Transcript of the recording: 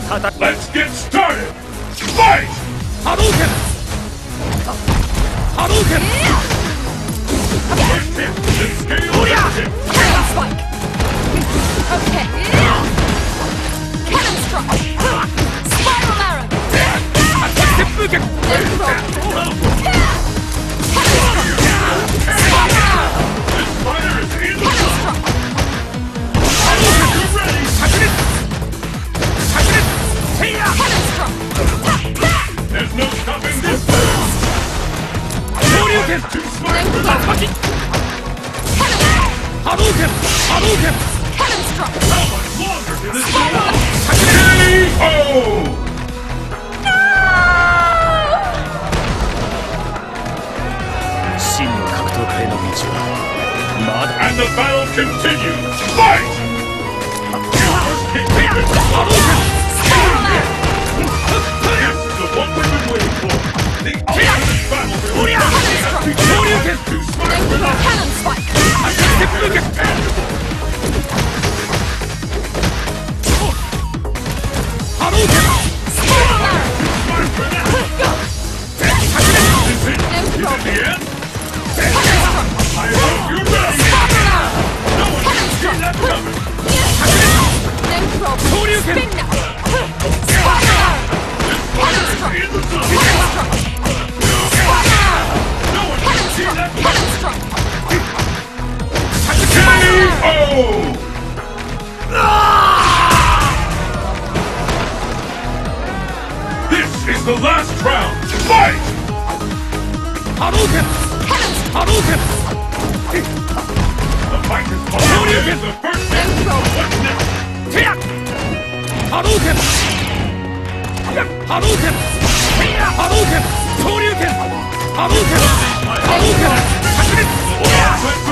Let's get started! Fight! Hadouken! Hadouken! First hit, then scale hit. Cannon strike! Okay. Cannon strike! Spiral arrow! Seppuken! Then throw! Cannon strike! This fighter is in the Cannon strike! Hadouken! You ready? Shakunin! Shakunin! Seiya! Cannon strike! There's no stopping this battle! Shoryuken! Too smart! Tatsumaki! Cannon strike! Hadouken! Hadouken! Cannon strike! How much longer can this go on? Shakunin! KO! And the battle continues! Fight! First hit, Spiral arrow! This is the one we've been waiting for! The ultimate battle! Shoryuken! Too smart Then for throw! that! Cannon spike! Seppuken! Hadouken! Spiral arrow! Smart for that! Is it? Then Is throw! it the end? Cannon strike! I hope you're ready! Spiral arrow! No one can Cannon see that strike! coming! Then throw! Shoryuken! Spin now! Spiral arrow! Cannon strike! In the zone! Cannon strike! Spiral arrow! No one can Cannon see strike! that Cannon strike! KO! This is the last round! Fight! Hadouken! Hadouken! The fight is called in the first hit! Then throw! What's next? Seiya! Hadouken! Hadouken! Hadouken! Shoryuken! Hadouken! Hadouken! Shakunin!